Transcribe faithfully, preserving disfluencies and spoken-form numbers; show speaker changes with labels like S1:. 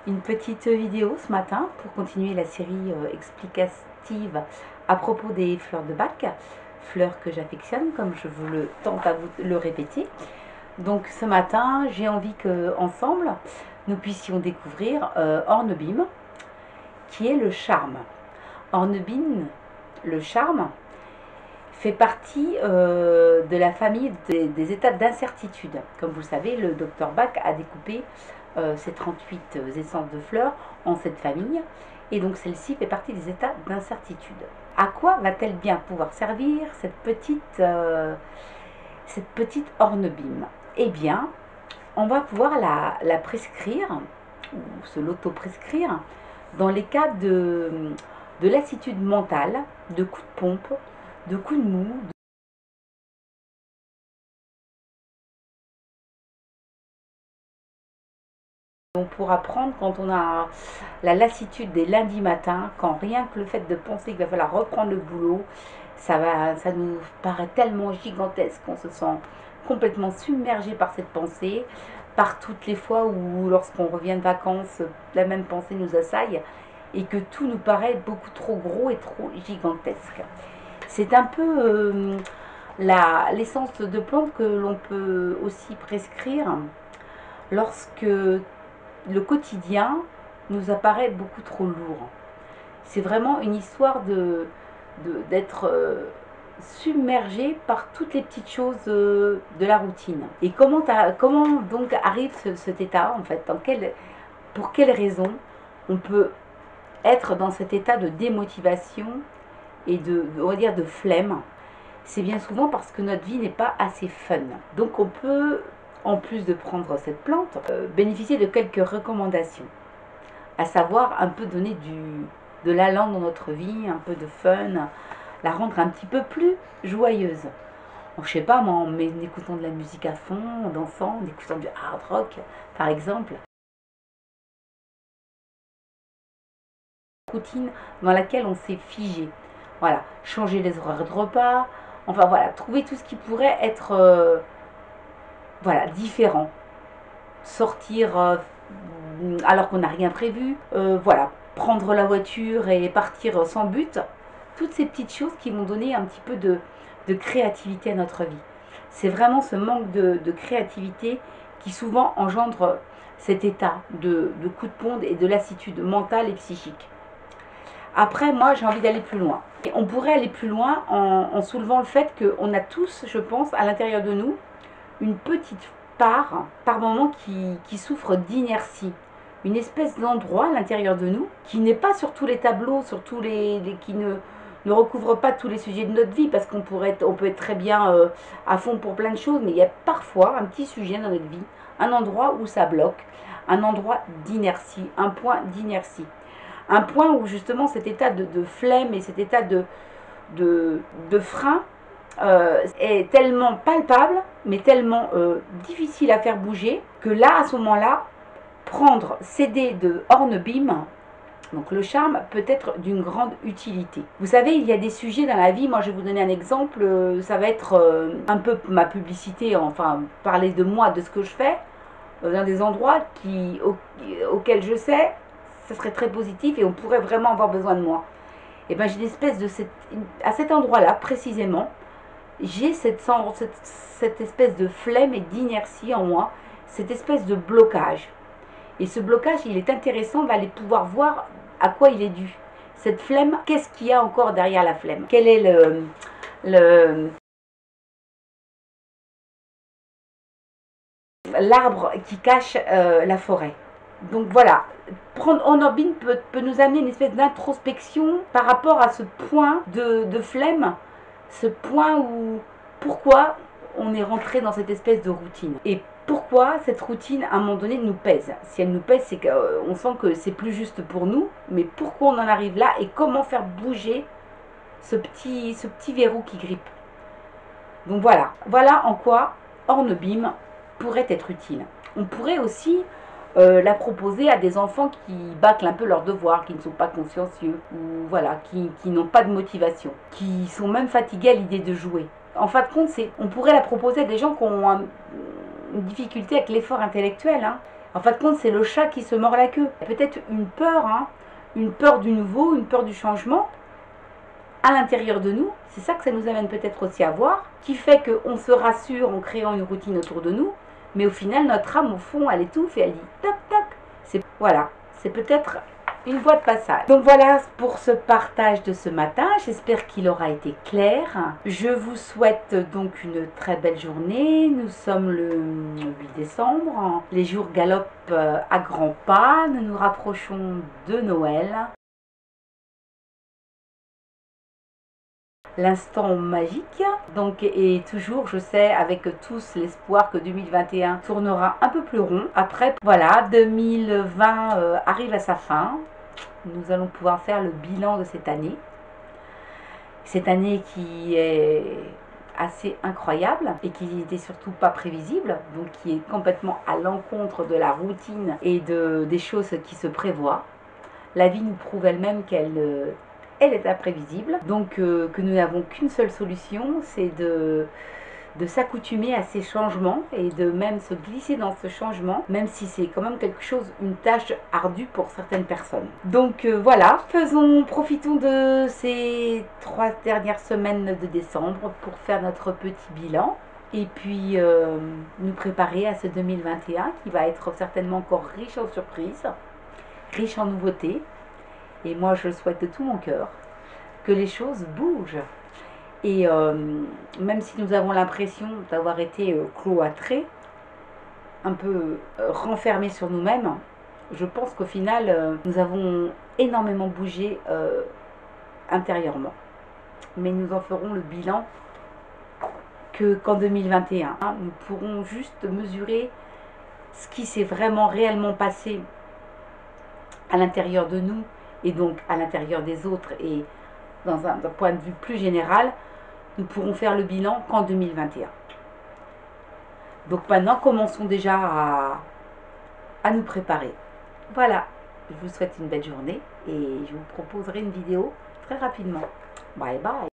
S1: Une petite vidéo ce matin pour continuer la série euh, explicative à propos des fleurs de Bach, fleurs que j'affectionne comme je vous le tente à vous le répéter. Donc ce matin, j'ai envie que ensemble nous puissions découvrir euh, Hornbeam, qui est le charme. Hornbeam, le charme, fait partie euh, de la famille des, des états d'incertitude. Comme vous le savez, le docteur Bach a découpé euh, ces trente-huit essences de fleurs en cette famille, et donc celle-ci fait partie des états d'incertitude. À quoi va-t-elle bien pouvoir servir cette petite, euh, cette petite Hornbeam? Eh bien, on va pouvoir la, la prescrire, ou se l'auto-prescrire, dans les cas de, de lassitude mentale, de coups de pompe, de coups de mou. On pourra prendre quand on a la lassitude des lundis matins, quand rien que le fait de penser qu'il va falloir reprendre le boulot, ça, va, ça nous paraît tellement gigantesque qu'on se sent complètement submergé par cette pensée, par toutes les fois où lorsqu'on revient de vacances, la même pensée nous assaille et que tout nous paraît beaucoup trop gros et trop gigantesque. C'est un peu euh, l'essence de plante que l'on peut aussi prescrire lorsque le quotidien nous apparaît beaucoup trop lourd. C'est vraiment une histoire de, de, d'être euh, submergé par toutes les petites choses euh, de la routine. Et comment, comment donc arrive ce, cet état en fait, dans quel, pour quelles raisons on peut être dans cet état de démotivation et de, on va dire, de flemme? C'est bien souvent parce que notre vie n'est pas assez fun. Donc on peut, en plus de prendre cette plante, euh, bénéficier de quelques recommandations, à savoir un peu donner du, de l'allant dans notre vie, un peu de fun, la rendre un petit peu plus joyeuse. Je sais pas, moi, en écoutant de la musique à fond, en dansant, en écoutant du hard rock, par exemple. Routine dans laquelle on s'est figé. Voilà, changer les horaires de repas, enfin voilà, trouver tout ce qui pourrait être euh, voilà, différent. Sortir euh, alors qu'on n'a rien prévu, euh, voilà, prendre la voiture et partir sans but. Toutes ces petites choses qui vont donner un petit peu de, de créativité à notre vie. C'est vraiment ce manque de, de créativité qui souvent engendre cet état de, de coup de pompe et de lassitude mentale et psychique. Après, moi, j'ai envie d'aller plus loin. Et on pourrait aller plus loin en, en soulevant le fait qu'on a tous, je pense, à l'intérieur de nous, une petite part, par moment, qui, qui souffre d'inertie. Une espèce d'endroit à l'intérieur de nous, qui n'est pas sur tous les tableaux, sur tous les, les qui ne, ne recouvre pas tous les sujets de notre vie, parce qu'on pourrait être, on peut être très bien euh, à fond pour plein de choses, mais il y a parfois un petit sujet dans notre vie, un endroit où ça bloque, un endroit d'inertie, un point d'inertie. Un point où justement cet état de, de flemme et cet état de, de, de frein euh, est tellement palpable, mais tellement euh, difficile à faire bouger, que là, à ce moment-là, prendre, céder de Hornbeam, donc le charme, peut être d'une grande utilité. Vous savez, il y a des sujets dans la vie, moi je vais vous donner un exemple, euh, ça va être euh, un peu ma publicité, enfin parler de moi, de ce que je fais, euh, dans des endroits qui, au, auxquels je sais, ce serait très positif et on pourrait vraiment avoir besoin de moi. Et bien j'ai une espèce de cette, à cet endroit-là précisément, j'ai cette, cette, cette espèce de flemme et d'inertie en moi, cette espèce de blocage. Et ce blocage, il est intéressant d'aller pouvoir voir à quoi il est dû. Cette flemme, qu'est-ce qu'il y a encore derrière la flemme? Quel est le, le l'arbre qui cache euh, la forêt? Donc voilà, prendre Hornbeam peut, peut nous amener une espèce d'introspection par rapport à ce point de, de flemme, ce point où pourquoi on est rentré dans cette espèce de routine. Et pourquoi cette routine, à un moment donné, nous pèse. Si elle nous pèse, c'est qu'on euh, sent que c'est plus juste pour nous, mais pourquoi on en arrive là et comment faire bouger ce petit, ce petit verrou qui grippe. Donc voilà, voilà en quoi Hornbeam pourrait être utile. On pourrait aussi euh, la proposer à des enfants qui bâclent un peu leurs devoirs, qui ne sont pas consciencieux, ou voilà, qui, qui n'ont pas de motivation, qui sont même fatigués à l'idée de jouer. En fin de compte, on pourrait la proposer à des gens qui ont un, une difficulté avec l'effort intellectuel, hein, En fin de compte, c'est le chat qui se mord la queue. Peut-être une peur, hein, une peur du nouveau, une peur du changement à l'intérieur de nous. C'est ça que ça nous amène peut-être aussi à voir, qui fait qu'on se rassure en créant une routine autour de nous, mais au final, notre âme, au fond, elle étouffe et elle dit toc toc. C'est, voilà, c'est peut-être une voie de passage. Donc voilà pour ce partage de ce matin. J'espère qu'il aura été clair. Je vous souhaite donc une très belle journée. Nous sommes le huit décembre. Les jours galopent à grands pas. Nous nous rapprochons de Noël. L'instant magique, donc, et toujours, je sais, avec tous l'espoir que deux mille vingt et un tournera un peu plus rond. Après, voilà, deux mille vingt euh, arrive à sa fin. Nous allons pouvoir faire le bilan de cette année. Cette année qui est assez incroyable et qui n'était surtout pas prévisible, donc qui est complètement à l'encontre de la routine et de, des choses qui se prévoient. La vie nous prouve elle-même qu'elle euh, elle est imprévisible, donc euh, que nous n'avons qu'une seule solution, c'est de, de s'accoutumer à ces changements et de même se glisser dans ce changement, même si c'est quand même quelque chose, une tâche ardue pour certaines personnes. Donc euh, voilà, faisons, profitons de ces trois dernières semaines de décembre pour faire notre petit bilan et puis euh, nous préparer à ce deux mille vingt et un qui va être certainement encore riche en surprises, riche en nouveautés. Et moi, je souhaite de tout mon cœur que les choses bougent. Et euh, même si nous avons l'impression d'avoir été euh, cloîtrés, un peu euh, renfermés sur nous-mêmes, je pense qu'au final, euh, nous avons énormément bougé euh, intérieurement. Mais nous en ferons le bilan que qu'en deux mille vingt et un. Hein, nous pourrons juste mesurer ce qui s'est vraiment réellement passé à l'intérieur de nous et donc à l'intérieur des autres et dans un, d'un point de vue plus général, nous pourrons faire le bilan qu'en deux mille vingt et un. Donc maintenant, commençons déjà à, à nous préparer. Voilà, je vous souhaite une belle journée et je vous proposerai une vidéo très rapidement. Bye bye.